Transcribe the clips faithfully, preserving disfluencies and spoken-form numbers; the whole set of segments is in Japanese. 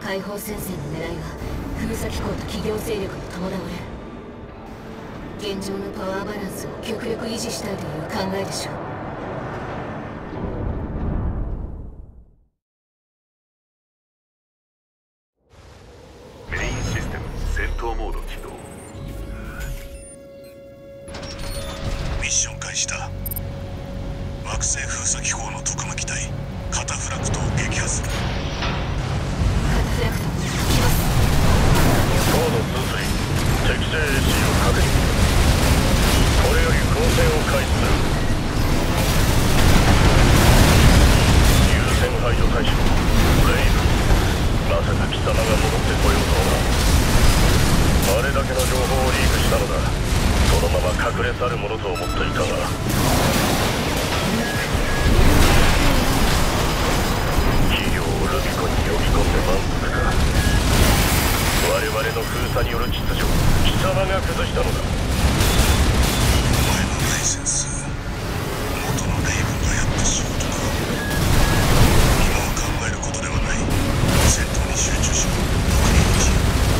解放戦線の狙いは封鎖機構と企業勢力に伴われる。現状のパワーバランスを極力維持したいという考えでしょう。 戦闘モード起動。 ミッション開始だ。惑星封鎖機構の特務機体カタフラクトを撃破する。 カタフラクト来ます。 コード通水適正 エーシー を確認。これより交戦を開始する。優先排除対象レイブ。まさか貴様が戻ってこようとは。あれだけの情報をリークしたのだ。そのまま隠れ去るものと思っていたが、企業をルビコに呼び込んで満足か。我々の封鎖による秩序、貴様が崩したのだ。 お前のライセンス、元のレイブンがやった仕事か。今は考えることではない。戦闘に集中しろ。ろくにいち。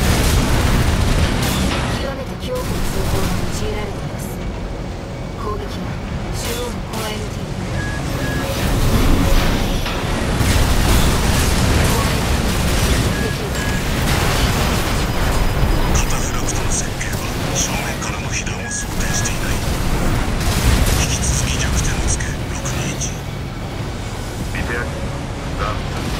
極めて強固な装甲が用いられています。攻撃は中央のコア エヌティー。 カタフラクトの設計は正面からの被弾を想定していない。引き続き弱点をつけ。ろくにいち。 見てやる。だ。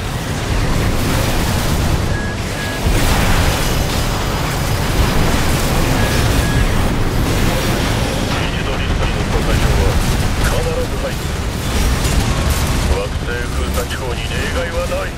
封鎖機構に例外はない。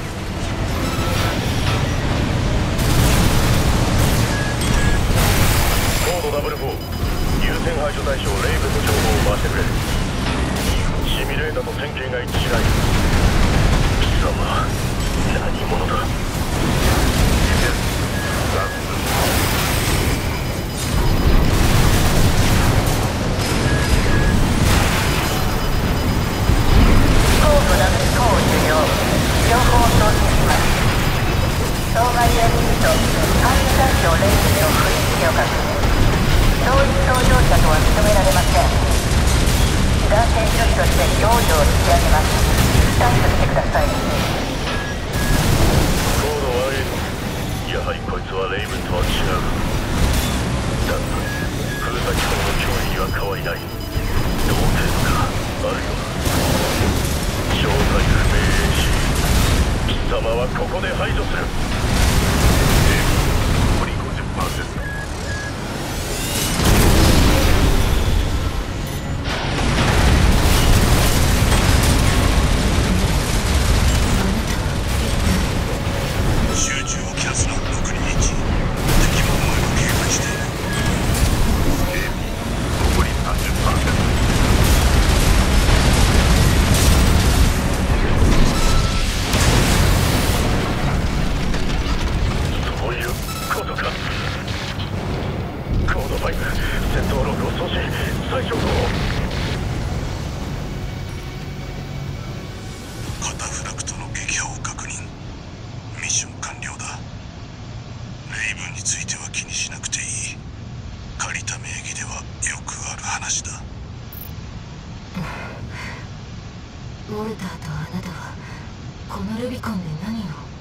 コード ダブルフォー 優先排除対象レイブンの情報を回してくれ。シミュレーターと線形が一致しない。貴様何者だ。 情報を送信します。当該 エヌティー と管理対象レイブンの不一致を確認。同一搭乗者とは認められません。男性処理として養生を引き上げます。対処してください。 コード ワンエイト。 やはりこいつはレイブンとは違う。だが封鎖機構の脅威には変わりない。同程度か、あるいは正体不明 エーシー。貴様はここで排除する。残り ごじゅっパーセント。 集中をキャンセル。ろくにいち。敵もお前を警戒している。 残り さんじゅっパーセント。コードファイブ、戦闘ログを送信。再情報。 カタフラクトの撃破を確認。ミッション完了だ。レイブンについては気にしなくていい。借りた名義ではよくある話だ。 ウォルターとあなたはこのルビコンで何を。